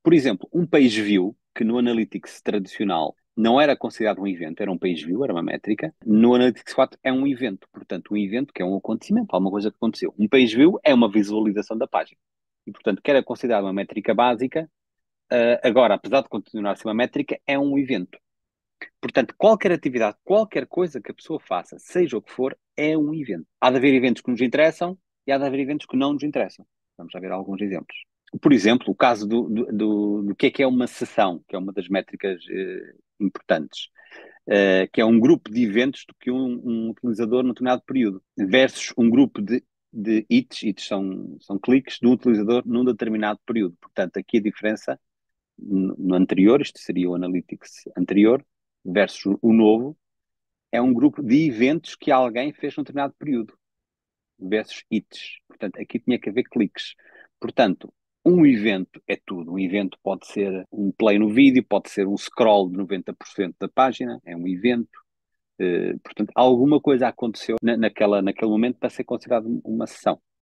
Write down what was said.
Por exemplo, um page view, que no Analytics tradicional não era considerado um evento, era um page view, era uma métrica. No Analytics 4 é um evento. Portanto, um evento que é um acontecimento, alguma coisa que aconteceu. Um page view é uma visualização da página. E, portanto, que era considerado uma métrica básica, agora, apesar de continuar a ser uma métrica, é um evento. Portanto, qualquer atividade, qualquer coisa que a pessoa faça, seja o que for, é um evento. Há de haver eventos que nos interessam e há de haver eventos que não nos interessam. Vamos já ver alguns exemplos. Por exemplo, o caso do que é uma sessão, que é uma das métricas importantes, que é um grupo de eventos do que um utilizador num determinado período, versus um grupo de hits, hits são cliques, do utilizador num determinado período. Portanto, aqui a diferença no anterior, isto seria o Analytics anterior, versus o novo, é um grupo de eventos que alguém fez num determinado período, versus hits. Portanto, aqui tinha que haver cliques. Portanto, um evento é tudo. Um evento pode ser um play no vídeo, pode ser um scroll de 90% da página, é um evento. Portanto, alguma coisa aconteceu naquele momento para ser considerado uma sessão.